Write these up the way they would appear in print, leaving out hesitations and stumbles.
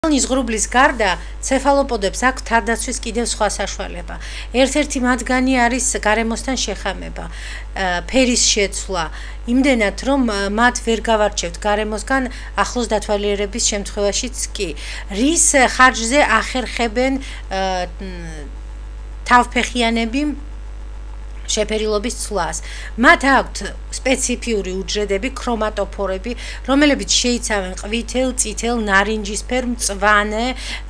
ზღრუბლის გარდა ცეფალოპოდებს აქვთ თავდაცვის კიდევ სხვა საშუალება. ერთ-ერთი მათგანი არის გარემოსთან შეხამება, ფერის შეცვლა, იმდენად რომ მათ ვერ გავარჩევთ გარემოსგან ახლოს დათვალიერების შემთხვევაშიც კი. რის ხარჯზე ახერხებენ თავფეხიანები შეფერილობის ცვლას. მათ აქვთ სპეციფიური უჯრედები, ქრომატოფორები, რომლებიც შეიცავენ ყვითელ, წითელ, ნარინჯისფერ, მწვანე,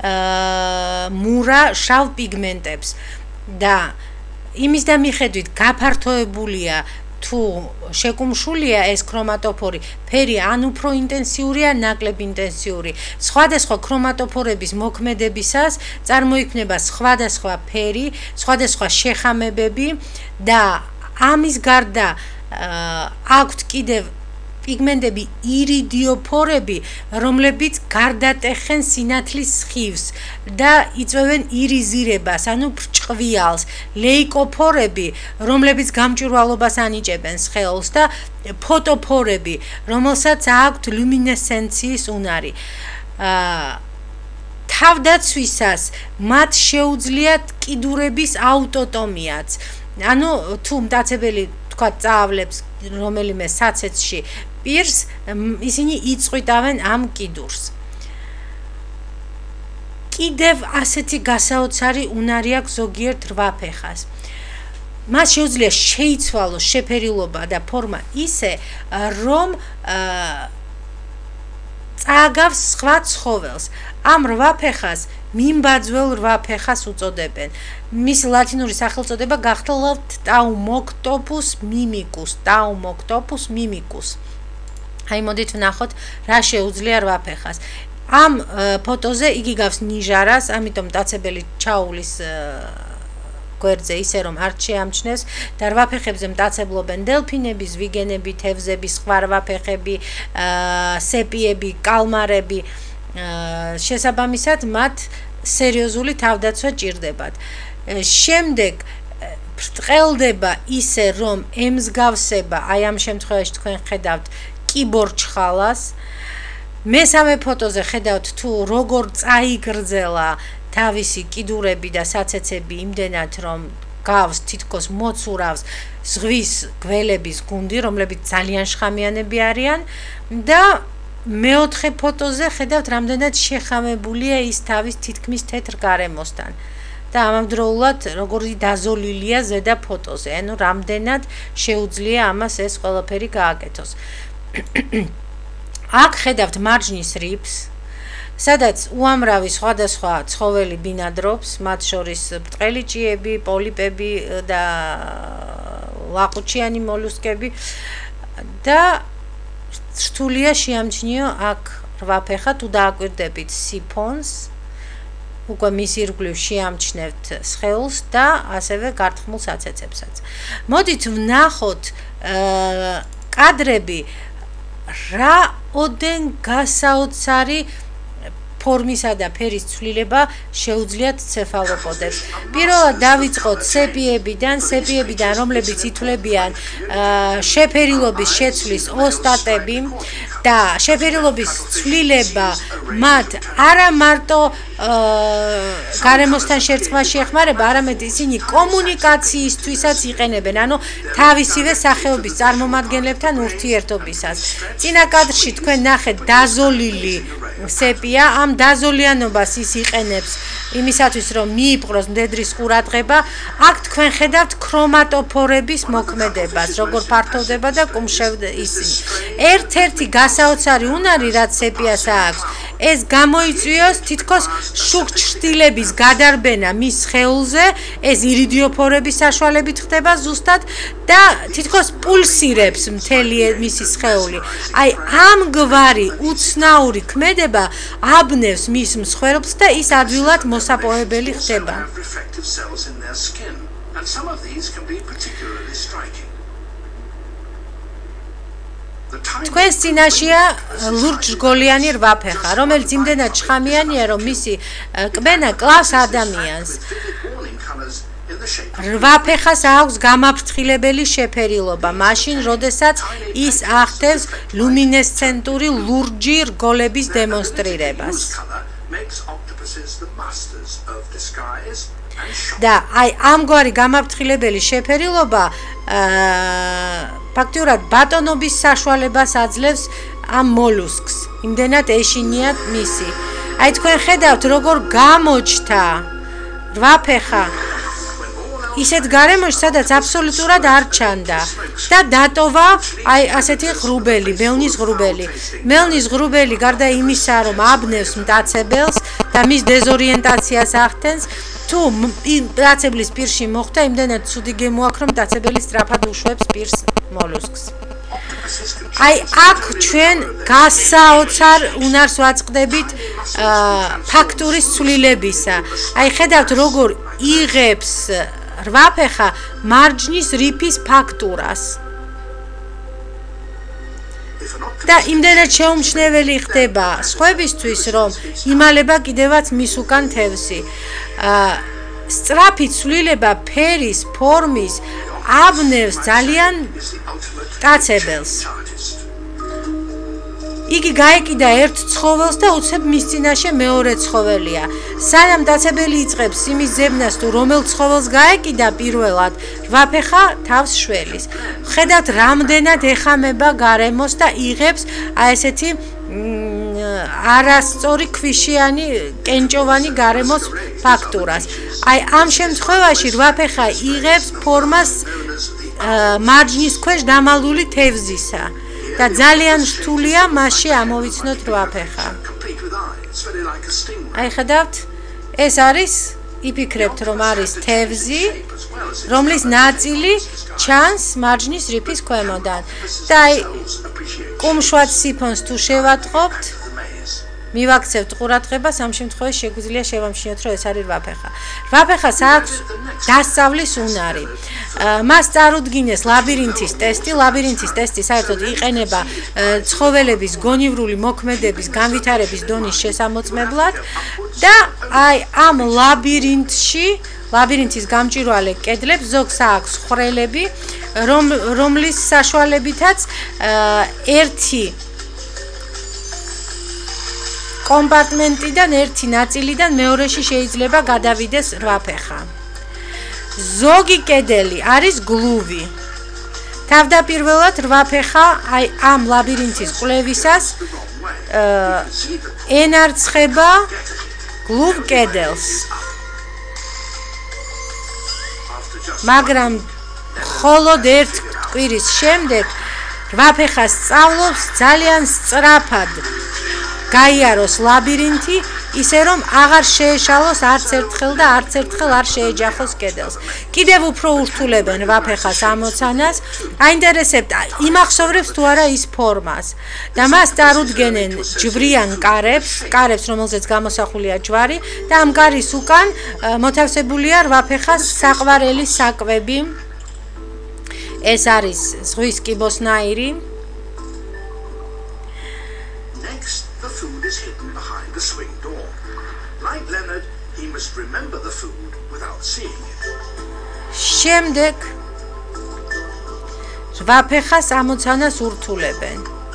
მურა, შავ პიგმენტებს და იმის და მიხედვით გაფართოებულია თუ შეკუმშულია ეს ქრომატოფორი, ფერი ან უფრო ინტენსიურია, ნაკლებ ინტენსიური. სხვადასხვა ქრომატოფორების მოქმედებისას წარმოიქმნება სხვადასხვა ფერი, სხვადასხვა შეხამებები და ამის გარდა აქვთ კიდევ პიგმენტები, ირიდიოფორები, რომლებიც გარდატეხენ სინათლის სხივს და იწვევენ ირიზირებას, ანუ ბრჭყვიალს, ლეიკოფორები, რომლებიც გამჭვირვალობას ანიჭებენ სხეულს და ფოტოფორები, რომელსაც აქვთ ლუმინესცენციის უნარი. თავდაცვისას მათ შეუძლიათ კიდურების აუტოტომიაც. ანუ თუ მტაცებელი თქვა წაავლებს რომელიმე საცეცში პირს, ისინი იწყვიტავენ ამ კიდურს. კიდევ ასეთი გასაოცარი უნარი აქვს ზოგიერთ რვაფეხას. მას შეუძლია შეიცვალოს შეფერილობა და ფორმა ისე, რომ წააგავს სხვა ცხოველს. ამ რვაფეხას მიმბაძველ რვაფეხას უწოდებენ. მის ლათინური სახელწოდება გახლავთ ტაუმოქტოპუს მიმიკუს, ტაუმოქტოპუს მიმიკუს. აი მოდით ვნახოთ რა შეუძლია რვაფეხას. ამ ფოტოზე იგი გავს ნიჟარას, ამიტომ მტაცებელი ჩაულის გვერდზე ისე რომ არ შეამჩნევს და რვაფეხებზე მტაცებლობენ დელფინები, ზვიგენები, თევზები, სხვა რვაფეხები, სეპიები, კალმარები. შესაბამისად მათ სერიოზული თავდაცვა ჭირდებათ. შემდეგ ბრტყელდება ისე რომ ემსგავსება, აი ამ შემთხვევაში თქვენ ხედავთ კიბორჩხალას. მესამე ფოტოზე ხედავთ თუ როგორ წაიგრძელა თავისი კიდურები და საცეცები იმდენად რომ გავს თითქოს მოცურავს ზღვის გველების გუნდი, რომლებიც ძალიან შხამიანები არიან და მეოთხე ფოტოზე ხედავთ რამდენად შეხამებულია ის თავის თითქმის თეთრ გარემოსთან და ამავდროულად როგორი დაზოლილია ზედა ფოტოზე, ანუ რამდენად შეუძლია ამას ეს ყველაფერი გააკეთოს. აქ ხედავთ მარჯნის რიფს, სადაც უამრავი სხვადასხვა ცხოველი ბინადრობს, მათ შორის ბრტყელი ჭიები, პოლიპები და ლაყუჩიანი მოლუსკები და რთულია შეამჩნიო აქ რვაფეხა, თუ დააკვირდებით სიფონს, უკვე მის ირგვლივ შეამჩნევთ სხეულს და ასევე გარტყმულ საცეცებსაც. მოდით ვნახოთ კადრები რაოდენ გასაოცარი ფორმისა და ფერის ცვლილება შეუძლიათ ცეფალოპოდებს. პირველად დავიწყოთ სეპიებიდან, რომლებიც ითვლებიან შეფერილობის შეცვლის ოსტატები და შეფერილობის ცვლილება მათ არა მარტო გარემოსთან შერწყმაში ეხმარება, არამედ ისინი კომუნიკაციისთვისაც იყენებენ, ანუ თავისივე სახეობის წარმომადგენლებთან ურთიერთობისას. წინა კადრში თქვენ ნახეთ დაზოლილი სეპია, ამ დაზოლიანობას ის იყენებს იმისათვის რომ მიიპყროს მდედრის ყურადღება. აქ თქვენ ხედავთ ქრომატოფორების მოქმედებას, როგორ ფართოვდება და კუმშევდა ისინი. ერთ-ერთი გასაოცარი უნარი რაც სეპიას აქვს, ეს გამოიწვიოს თითქოს შუქჩრდილების გადარბენა მის სხეულზე, ეს ირიდიოფორების საშუალებით ხდება ზუსტად და თითქოს პულსირებს მთელი მისი სხეული. აი ამგვარი უცნაური ქმედება აბნევს მის მსხვერპლს და ის ადვილად მოსაპოვებელი ხდება. თქვენს წინაშეა ლურჯრგოლიანი რვაფეხა, რომელიც იმდენად შხამიანია, რომ მისი კბენა კლავს ადამიანს. რვაფეხას აქვს გამაფრთხილებელი შეფერილობა, მაშინ, როდესაც ის ახდენს ლუმინესცენტური ლურჯი რგოლების დემონსტრირებას. და აი ამგვარი გამაფრთხილებელი შეფერილობა ფაქტიურად ბატონობის საშუალებას აძლევს ამ მოლუსკს. იმდენად ეშინიათ მისი. აი თქვენ ხედავთ როგორ გამოჩნდა რვაფეხა ისეთ გარემოში, სადაც აბსოლუტურად არ ჩანდა და დატოვა აი ასეთი ღრუბელი, მელნის ღრუბელი. მელნის ღრუბელი გარდა იმისა, რომ აბნევს მტაცებელს და მის დეზორიენტაციას ახდენს, თუ მტაცებლის პირში მოხვდა, იმდენად ცუდი გემო აქვს, რომ მტაცებელი სწრაფად უშვებს პირს მოლუსკს. აი აქ ჩვენ გასაოცარ უნარს ვაწყდებით ფაქტურის ცვლილებისა. აი ხედავთ როგორ იღებს რვაფეხა მარჯნის რიფის ფაქტურას. და იმდენად შეუმჩნეველი ხდება სხვებისთვის, რომ იმალება კიდევაც მის უკან თევზი. სწრაფი ცვლილება ფერის, ფორმის აბნევს ძალიან მტაცებელს. იგი გაეკიდა ერთ ცხოველს და უცებ მის წინაშე მეორე ცხოველია. სანამ მტაცებელი იწყებს იმის ძებნას, თუ რომელ ცხოველს გაეკიდა პირველად, რვაფეხა თავს შველის. ხედავთ, რამდენად ეხამება გარემოს და იღებს აი ესეთი არასწორი ქვიშიანი, კენჭოვანი გარემოს ფაქტურას. აი ამ შემთხვევაში რვაფეხა იღებს ფორმას მარჯნის ქვეშ დამალული თევზისა. და ძალიან რთულია მასში ამოვიცნოთ რვაფეხა. აი ხედავთ, ეს არის, იფიქრებთ, რომ არის თევზი, რომლის ნაწილი ჩანს მარჯნის რიფის ქვემოდან. და აი კუმშვად სიფონს თუ შევატყობთ, მივაქცევთ ყურადღებას, ამ შემთხვევაში შეგვიძლია შევამჩნიოთ, რომ ეს არის რვაფეხა. რვაფეხას აქვს დასწავლის უნარი. მას წარუდგინეს ლაბირინთის ტესტი. ლაბირინთის ტესტი საერთოდ იყენება ცხოველების გონივრული მოქმედების განვითარების დონის შესამოწმებლად და აი ამ ლაბირინთის გამჭვირვალე კედლებს ზოგს აქვს ხვრელები, რომლის საშუალებითაც ერთი კომპარტმენტიდან ერთი ნაწილიდან მეორეში შეიძლება გადავიდეს რვაფეხა. ზოგი კედელი არის გლუვი. თავდაპირველად რვაფეხა აი ამ ლაბირინთის კვლევისას ენარცხება გლუვ კედელს. მაგრამ მხოლოდ ერთ კვირის შემდეგ რვაფეხა სწავლობს ძალიან სწრაფად გაიაროს ლაბირინთი, ისე რომ აღარ შეეშალოს არც ერთხელ და არც ერთხელ არ შეეჯახოს კედელს. კიდევ უფრო ურთულებენ რვაფეხას ამოცანას, აინტერესებთ იმახსოვრებს თუ არა ის ფორმას და მას წარუდგენენ ჯვრიან კარებს, რომელზეც გამოსახულია ჯვარი და ამ კარის უკან მოთავსებულია რვაფეხას საყვარელი საკვები. ეს არის ზღვის კიბოსნაირი. The food is hidden behind the swing door. Like Leonard, he must remember the food without seeing it. შემდეგ რვაფეხას ამოცანას ურთულებენ.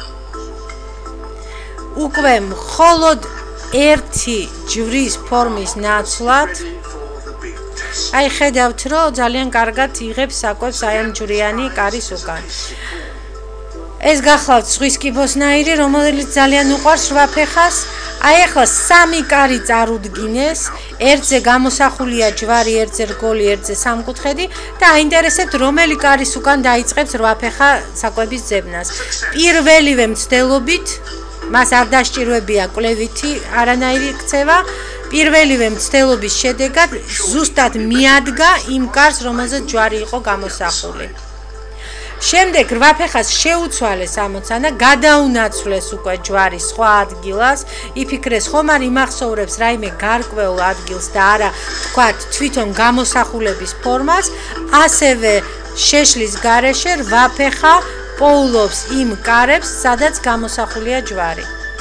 უკვე მხოლოდ ერთი ჯვრის ფორმის ნაცვლად აი ხედავთ, რომ ძალიან კარგად იღებს საკვებს აი ამ ჯვრიანი კარის უკან. ეს გახლავთ ზღვის კიბოსნაირი, რომელიც ძალიან უყვარს რვაფეხას. აი ახლა სამი კარი წარუდგინეს, ერთზე გამოსახულია ჯვარი, ერთზე რგოლი, ერთზე სამკუთხედი და აინტერესებთ, რომელი კარის უკან დაიწყებს რვაფეხა საკვების ძებნას. პირველივე მცდელობით, მას არ დასჭირვებია კვლევითი არანაირი ქცევა. პირველივე მცდელობის შედეგად ზუსტად მიადგა იმ კარს, რომელზეც ჯვარი იყო გამოსახული. შემდეგ რვაფეხას შეუცვალეს ამოცანა, გადაუნაცვლეს უკვე ჯვარი სხვა ადგილას, იფიქრეს ხომ არ იმახსოვრებს რაიმე გარკვეულ ადგილს და არა თქვათ თვითონ გამოსახულების ფორმას, ასევე შეშლის გარეშე რვაფეხა პოულობს იმ კარებს, სადაც გამოსახულია ჯვარი.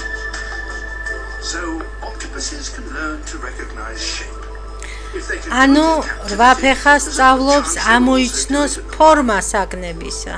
ანუ რვაფეხა სწავლობს ამოიცნოს ფორმა საგნებისა.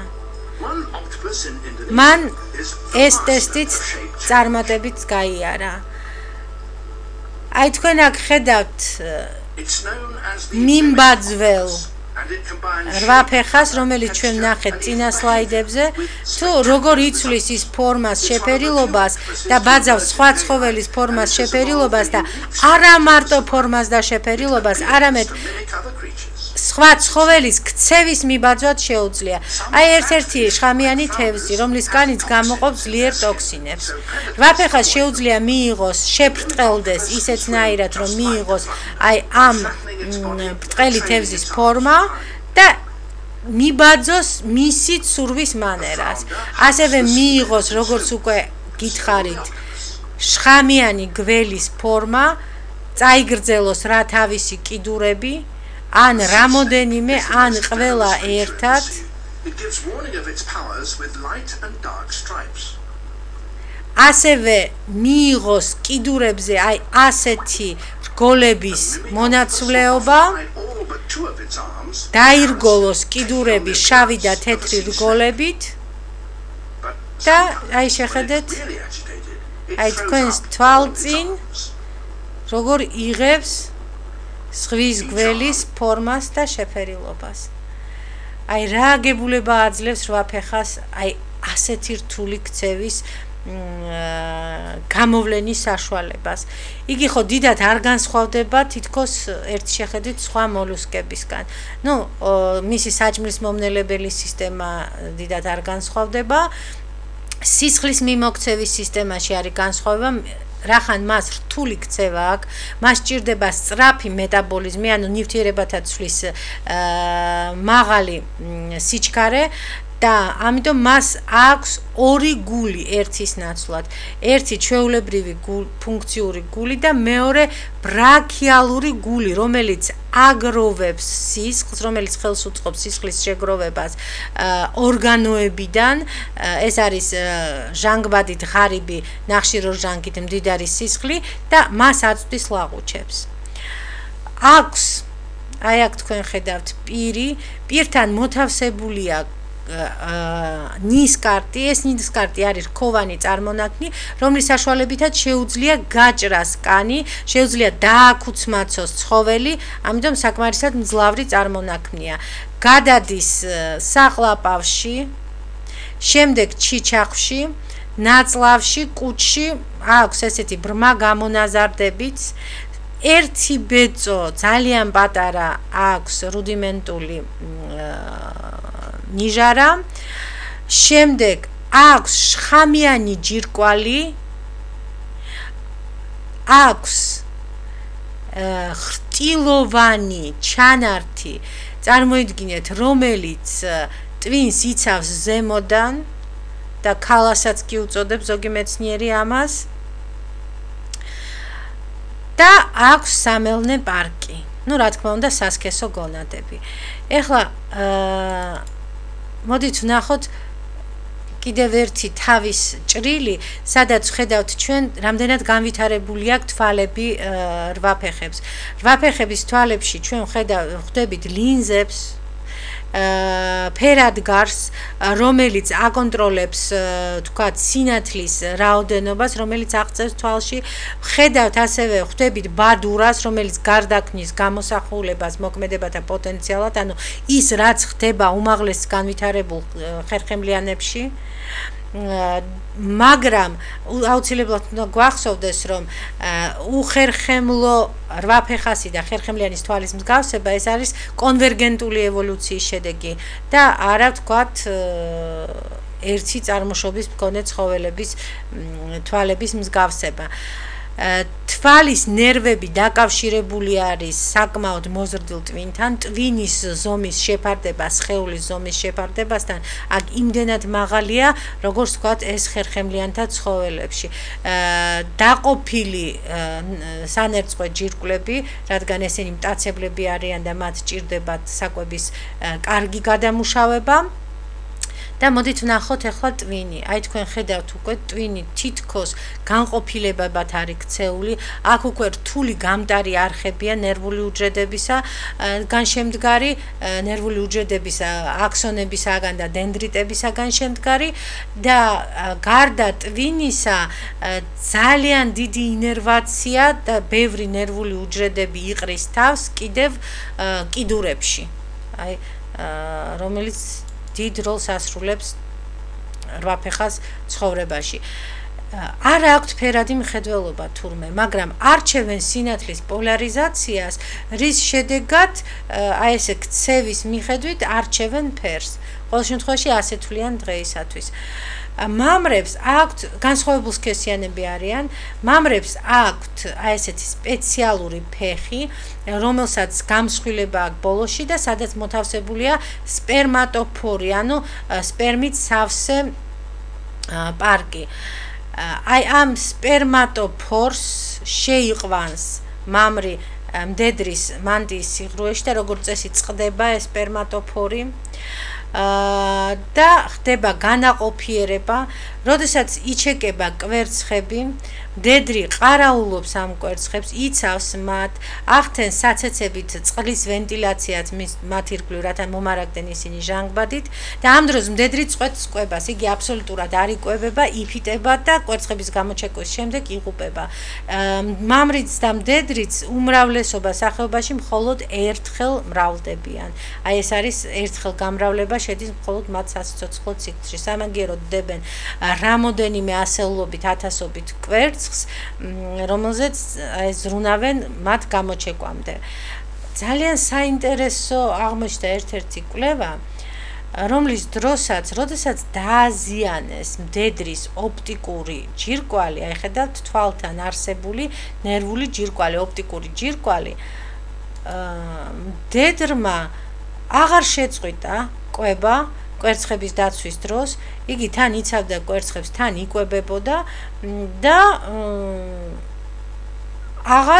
მან ეს ტესტიც წარმატებით გაიარა. აი თქვენ აქ ხედავთ It's known as the მიმბაძველ and it combines რვა ფეხას, რომელიც ჩვენ ნახეთ წინა სლაიდებზე, თუ როგორ იცვლის ის ფორმას, შეფერილობას და ბაძავს სხვა ცხოველის ფორმას, შეფერილობას და არა მარტო ფორმას და შეფერილობას, არამედ mimic other creatures. სხვა ცხოველის ქცევის მიბაძვად შეუძლია. აი ერთ-ერთი შხამიანი თევზი, რომლის კანიც გამოყოფს ძლიერ ტოქსინებს. რვაფეხას შეუძლია მიიღოს, შებრტყელდეს ისეთნაირად, რომ მიიღოს აი ამ ბრტყელი თევზის ფორმა და მიბაძოს მისი ცურვის მანერას. ასევე მიიღოს, როგორც უკვე გითხარით, შხამიანი გველის ფორმა, წაიგრძელოს რა თავისი კიდურები, ან რამოდენიმე, ან ყველა ერთად. It gives warning of its powers with light and dark stripes. ასევე მიიღოს კიდურებზე აი ასეთი რგოლების მონაცვლეობა, All but two of its arms, დაირგოლოს კიდურები შავი და თეთრი რგოლებით but და აი შეხედეთ, really agitated, it აი throws თქვენს up all its თვალწინ arms. როგორ იღებს ზღვის გველის ფორმას და შეფერილობას. აი რა აგებულება აძლევს რვაფეხას აი ასეთი რთული ქცევის გამოვლენის საშუალებას. იგი ხო დიდად არ განსხვავდება თითქოს ერთ შეხედვით სხვა მოლუსკებისგან. ნუ მისი საჭმლის მომნელებელი სისტემა დიდად არ განსხვავდება. სისხლის მიმოქცევის სისტემაში არის განსხვავება. რახან მას რთული ქცევა აქვს, მას სჭირდება სწრაფი მეტაბოლიზმი, ანუ ნივთიერებათა ცვლის მაღალი სიჩქარე და ამიტომ მას აქვს ორი გული ერთის ნაცვლად. ერთი ჩვეულებრივი ფუნქციური გული და მეორე ბრაქიალური გული, რომელიც აგროვებს სისხლს, რომელიც ხელს უწყობს სისხლის შეგროვებას ორგანოებიდან. ეს არის ჟანგბადით ღარიბი, ნახშირორჟანგით მდიდარი სისხლი და მას აწვდის ლაღუჩებს. აქვს, აი აქ თქვენ ხედავთ პირი, პირთან მოთავსებულია ნისკარტი, ეს ნისკარტი არის რქოვანი წარმონაქმნი, რომლის საშუალებითაც შეუძლია გაჭრას კანი, შეუძლია დააკუცმაცოს ცხოველი, ამიტომ საკმარისად მძლავრი წარმონაქმნია. გადადის საყლაპავში, შემდეგ ჩიჩახვში, ნაწლავში, კუჭში, აქვს ესეთი ბრმა გამონაზარდებით. ერთი ბეწო ძალიან პატარა აქვს რუდიმენტული ნიჟარა, შემდეგ აქვს შხამიანი ჯირკვალი, აქვს ხრტილოვანი ჩანართი, წარმოიდგინეთ, რომელიც ტვინს იცავს ზემოდან და ქალასაც კი უწოდებს ზოგი მეცნიერი ამას და აქვს სამელნე პარკი. ნუ რა თქმა უნდა სასქესო გონადები. ეხლა მოდით ვნახოთ კიდევ ერთი თავის ჭრილი, სადაც ხედავთ ჩვენ რამდენად განვითარებული აქვს თვალები რვაფეხებს. რვაფეხების თვალებში ჩვენ ხვდებით ლინზებს, ფერადგარს, რომელიც აკონტროლებს თქვათ სინათლის რაოდენობას, რომელიც აღწევს თვალში. ხედავთ ასევე ხვდებით ბადურას, რომელიც გარდაქმნის გამოსახულებას, მოქმედებათა პოტენციალად, ანუ ის რაც ხდება უმაღლეს განვითარებულ ხერხემლიანებში. მაგრამ აუცილებლად უნდა გვახსოვდეს, რომ უხერხემლო რვაფეხასი და ხერხემლიანის თვალის მსგავსება ეს არის კონვერგენტული ევოლუციის შედეგი და არა ვთქვათ ერთი წარმოშობის მქონე ცხოველების თვალების მსგავსება. თვალის ნერვები დაკავშირებული არის საკმაოდ მოზრდილ ტვინთან, ტვინის ზომის შეფარდება სხეულის ზომის შეფარდებასთან აქ იმდენად მაღალია, როგორც ვთქვათ, ეს ხერხემლიანთა ცხოველებში. დაყოფილი სანერწყვე ჯირკვლები, რადგან ესენი მტაცებლები არიან და მათ სჭირდებათ საკვების კარგი გადამუშავება. და მოდით ვნახოთ ახლა ტვინი. აი თქვენ ხედავთ უკვე ტვინი თითქოს განყოფილებებად არის ქცეული. აქ უკვე რთული გამტარი არხებია ნერვული უჯრედებისა, განშემდგარი ნერვული უჯრედების აქსონებისაგან და დენდრიტებისაგან შემდგარი და გარდა ტვინისა ძალიან დიდი ინერვაცია და ბევრი ნერვული უჯრედები იყრის თავს კიდევ კიდურებში. აი რომელიც დიდ როლს ასრულებს რვაფეხას ცხოვრებაში. არ აქვთ ფერადი მხედველობა თურმე, მაგრამ არჩევენ სინათლის პოლარიზაციას, რის შედეგად აი ესე ქცევის მიხედვით არჩევენ ფერს. ყოველ შემთხვევაში ასე თვლიან დღეისათვის. მამრებს აქვთ განსხვავებულ სქესიანები არიან, მამრებს აქვთ აი ესეთი სპეციალური ფეხი, რომელსაც გამსხვილება აქვს ბოლოში და სადაც მოთავსებულია სპერმატოფორი, ანუ სპერმით სავსე პარკი. აი ამ სპერმატოფორს შეიყვანს მამრი მდედრის მანტიის სიღრუეში და როგორც წესი წყდება ეს სპერმატოფორი და ხდება განაყოფიერება, როდესაც იჩეკება კვერცხები, მდედრი ყარაულობს ამ კვერცხებს, იცავს მათ, ახდენს საცეცებით წყლის ვენტილაციას მათ ირგვლივ, რათა მომარაგდნენ ისინი ჟანგბადით და ამ დროს მდედრი წვეთს კვებას, იგი აბსოლუტურად არ იკვებება, იფიტება და კვერცხების გამოჩეკვის შემდეგ იღუპება. მამრიც და მდედრიც უმრავლესობა სახეობაში მხოლოდ ერთხელ მრავლდებიან. აი ეს არის ერთხელ გამრავლება შედის მხოლოდ მათ სასიცოცხლო ციკლში. სამაგიეროდ დებენ რამოდენიმე ასეულობით, ათასობით კვერცხს, რომელზეც ზრუნავენ მათ გამოჩეკვამდე. ძალიან საინტერესო აღმოჩნდა ერთ-ერთი კვლევა, რომლის დროსაც, როდესაც დააზიანეს მდედრის ოპტიკური ჯირკვალი, აი ხედავთ თვალთან არსებული ნერვული ჯირკვალი, ოპტიკური ჯირკვალი, მდედრმა აღარ შეწყვიტა კვება კვერცხების დაცვის დროს, იგი თან იცავდა კვერცხებს, თან იკვებებოდა და აღარ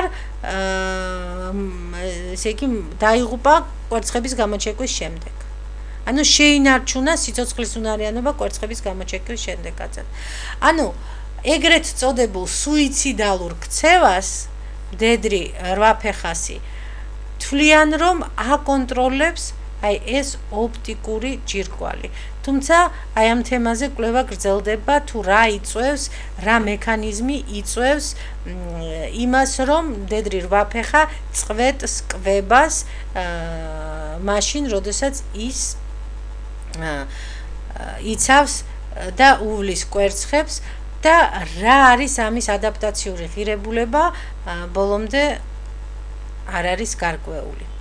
ესე იგი დაიღუპა კვერცხების გამოჩეკვის შემდეგ. ანუ შეინარჩუნა სიცოცხლის უნარიანობა კვერცხების გამოჩეკვის შემდეგაც. ანუ ეგრეთ წოდებულ სუიციდალურ ქცევას მდედრი რვაფეხასი თვლიან, რომ აკონტროლებს აი ეს ოპტიკური ჯირკვალი. თუმცა აი ამ თემაზე კვლევა გრძელდება, თუ რა იწვევს, რა მექანიზმი იწვევს იმას, რომ მდედრი რვაფეხა წვეთს კვებას მაშინ, როდესაც ის იცავს და უვლის კვერცხებს და რა არის ამის ადაპტაციური ღირებულება, ბოლომდე არ არის გარკვეული.